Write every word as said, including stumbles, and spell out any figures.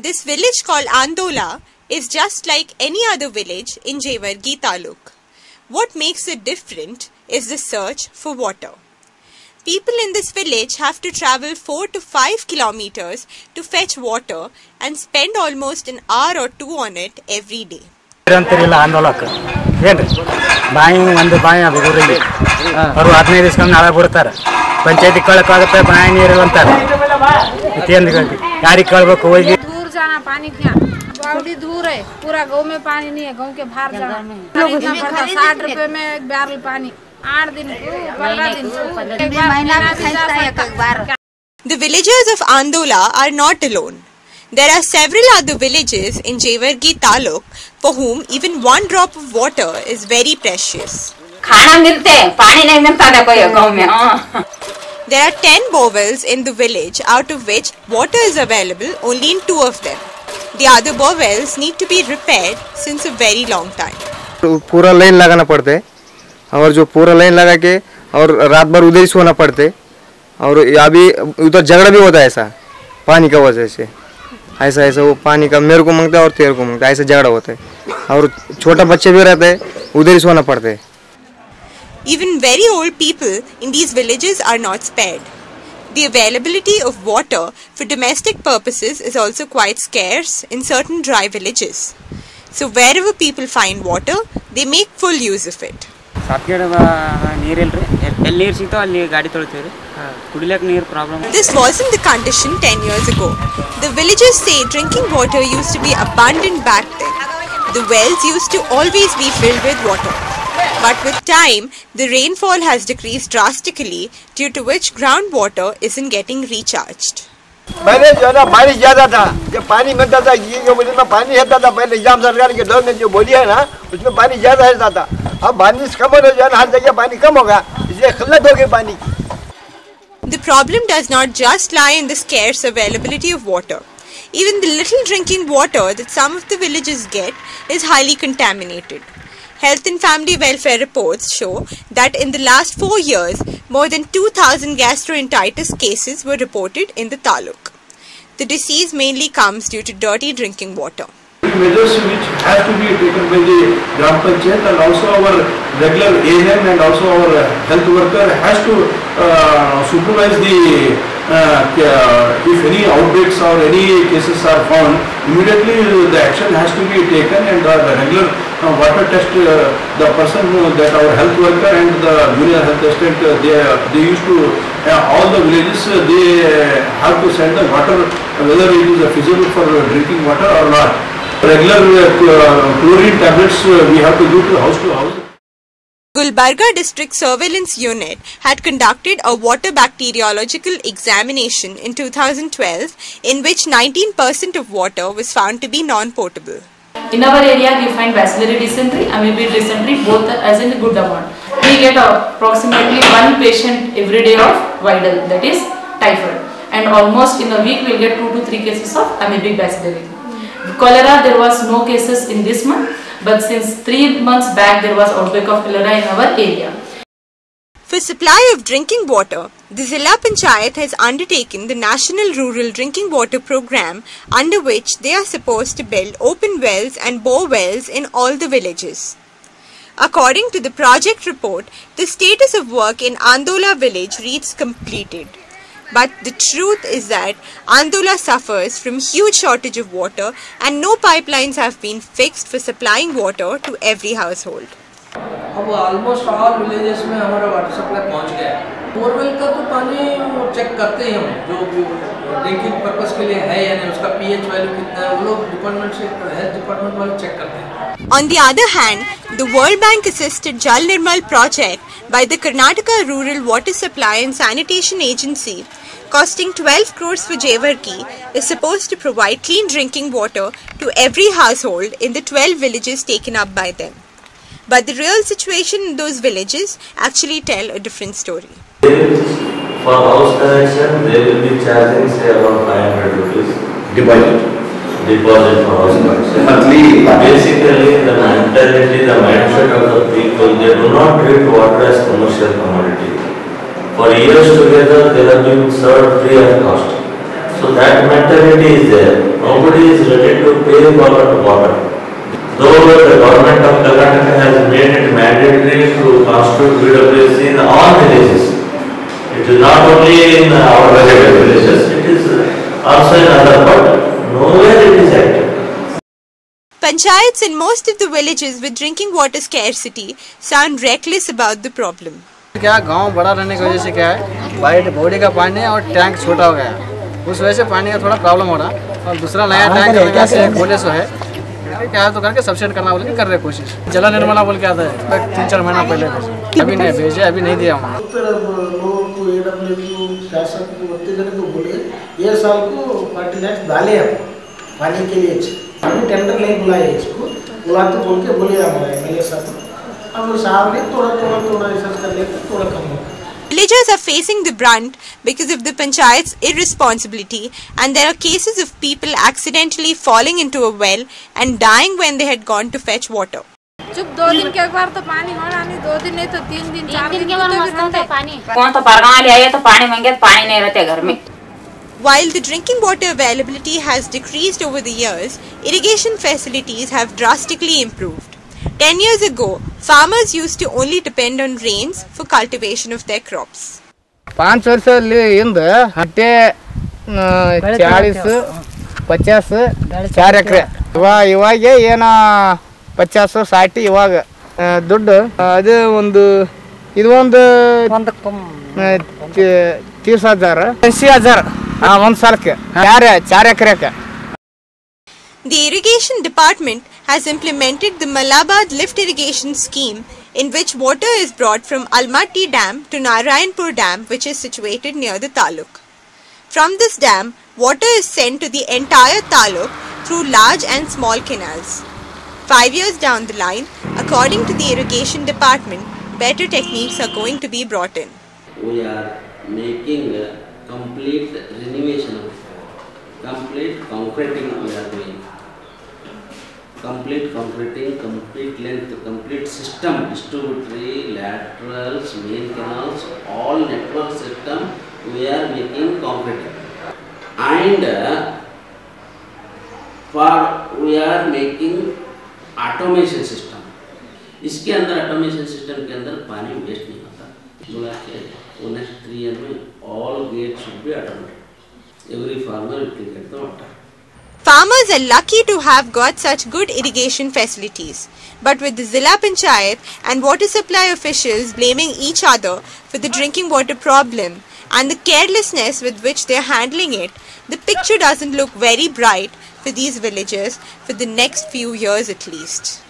This village called Andola is just like any other village in Jewargi Taluk. What makes it different is the search for water. People in this village have to travel four to five kilometers to fetch water and spend almost an hour or two on it every day. बड़ी दूर है, पूरा गांव में पानी नहीं है, गांव के बाहर जाना खरीदना पड़ता। साठ रुपए में एक बैरल पानी, आठ दिन पंद्रह दिन। The villagers of Andola are not alone. There are several other villages in Jewargi Taluk for whom even one drop of water is very precious. खाना मिलते हैं, पानी नहीं मिलता था कोई गांव में। There are ten bowels in the village, out of which water is available only in two of them. The other bowels need to be repaired since a very long time. पूरा लाइन लगाना पड़ता है और जो पूरा line लगा के और रात भर उधर ही सोना पड़ता है और अभी उधर झगड़ा भी होता है ऐसा पानी का वजह से। ऐसा ऐसा वो पानी का मेरे को मांगता है और तेरे को मांगता है, ऐसा झगड़ा होता है और छोटा बच्चे भी रहते हैं, उधर ही सोना पड़ता है। Even very old people in these villages are not spared. The availability of water for domestic purposes is also quite scarce in certain dry villages. So wherever people find water, they make full use of it. This wasn't the condition ten years ago. The villagers say drinking water used to be abundant back then. The wells used to always be filled with water. But with time, the rainfall has decreased drastically, due to which groundwater isn't getting recharged. पहले जो है ना बारिश ज़्यादा था, जब पानी मिलता था ये जो में पानी रहता था पहले जाम सरकार के दौर में जो बोली है ना उसमें पानी ज़्यादा रहता था। अब बारिश कम हो रही है ना हर जगह पानी कम होगा, इसलिए किल्लत हो गई पानी की। The problem does not just lie in the scarce availability of water. Even the little drinking water that some of the villages get is highly contaminated. Health and Family Welfare reports show that in the last four years, more than two thousand gastroenteritis cases were reported in the taluk. The disease mainly comes due to dirty drinking water. Measures which has to be taken by the Gram Panchayat and also our regular A M and also our health worker has to uh, supervise the uh, if any outbreaks or any cases are found, immediately the action has to be taken and the regular uh, water test uh, the person uh, that our health worker and the junior health assistant uh, they they used to uh, all the villages uh, they have to send the water uh, whether it is uh, feasible for drinking water or not. Regular uh, chlorine tablets uh, we have to do to house to house. Gulbarga District Surveillance Unit had conducted a water bacteriological examination in two thousand twelve in which nineteen percent of water was found to be non-potable. In our area we find bacillary dysentery and maybe dysentery both as in a good amount. We get approximately one patient every day of viral, that is typhoid, and almost in a week we will get two to three cases of amoebic bacillary. Cholera, there was no cases in this month, but since three months back there was outbreak of cholera in our area. For supply of drinking water, the Zilla Panchayat has undertaken the National Rural Drinking Water Program, under which they are supposed to build open wells and bore wells in all the villages. According to the project report, the status of work in Andola village reads completed. But the truth is that Andola suffers from huge shortage of water and no pipelines have been fixed for supplying water to every household. अब almost all villages में हमारा water supply पहुंच गया है। Borewell का तो पानी check करते हैं हम, जो ड्रिंकिंग पर्पस के लिए है या नहीं, उसका पीएच वैल्यू कितना है, वो लोग डिपार्टमेंट से हेल्थ डिपार्टमेंट वाले चेक करते हैं। On the other hand, the World Bank assisted Jal Nirmal project by the Karnataka Rural Water Supply and Sanitation Agency, costing twelve crores for Jewargi, is supposed to provide clean drinking water to every household in the twelve villages taken up by them. But the real situation in those villages actually tell a different story. For house connection, they will be charging say around five hundred rupees deposit. Deposit for house connection. Basically, the mentality, the mindset of the people, they do not treat water as commercial commodity. For years together, they have been served free of cost. So that mentality is there. Nobody is ready to pay for water. Though the government of Karnataka has made it mandatory to constitute B W S in all villages. It is not only in our villages, it is also in other, but nowhere it is active. Panchayats in most of the villages with drinking water scarcity sound reckless about the problem. क्या गांव बड़ा रहने की वजह से क्या है, white body का पानी और टैंक छोटा हो गया, उस वजह से पानी का थोड़ा प्रॉब्लम हो रहा, और दूसरा नया टैंक लगा से बोले सो है क्या है तो करके सब्सिडी करना बोल के कर रहे कोशिश। जला निर्मला बोल के आता है तीन चार महीना पहले, अभी नहीं भेजे, अभी नहीं दिया हूँ। लोगों को एडब्ल्यूयू शासन को उत्तेजन को बोले ये साल को पार्टी नेक्स्ट डाले हम पानी के लिए, अभी टेंडर नहीं बुलाए इसको, बुला तो बोल के बोले हमारे एमएलए साहब, अब साहब ने थोड़ा थोड़ा थोड़ा रिसर्च कर लेते थोड़ा कम होगा। Villagers are facing the brunt because of the panchayat's irresponsibility, and there are cases of people accidentally falling into a well and dying when they had gone to fetch water. चुप दो दिन के एक बार तो पानी होना नहीं, दो दिन नहीं तो तीन दिन चार दिन के बाद मस्त है पानी। कौन तो परगांव ले आए तो पानी मांगे तो पानी नहीं रहते घर में। While the drinking water availability has decreased over the years, irrigation facilities have drastically improved. Ten years ago, farmers used to only depend on rains for cultivation of their crops. पांच वर्ष इंद हट्टे चालीस पचास चार ಎಕರೆ ಇವಾಗ ಏನ ಪಚಾಸ್ ಸಾಟಿ ಇವಾಗ ದುಡ್ಡು ಅದು ಒಂದು ಇದು ಒಂದು तीस हजार अस्सी हजार ಒಂದು ಸಾಲಕ್ಕೆ चार चार ಎಕರೆಗೆ. The irrigation department has implemented the Malabad lift irrigation scheme, in which water is brought from Almaty Dam to Narayanpur Dam, which is situated near the taluk. From this dam, water is sent to the entire taluk through large and small canals. Five years down the line, according to the irrigation department, better techniques are going to be brought in. We are making a complete renovation of complete concreting we are doing. Complete concreting, complete length, complete system, distributory, laterals, main canals, all network system we are making concreting. And uh, for we are making automation system. इसके अंदर automation system के अंदर पानी waste नहीं होता। बोला कि next three years में all gates should be automated. Every farmer will get the water. Farmers are lucky to have got such good irrigation facilities, but with the Zilla Panchayat and water supply officials blaming each other for the drinking water problem and the carelessness with which they are handling it, the picture doesn't look very bright for these villagers for the next few years at least.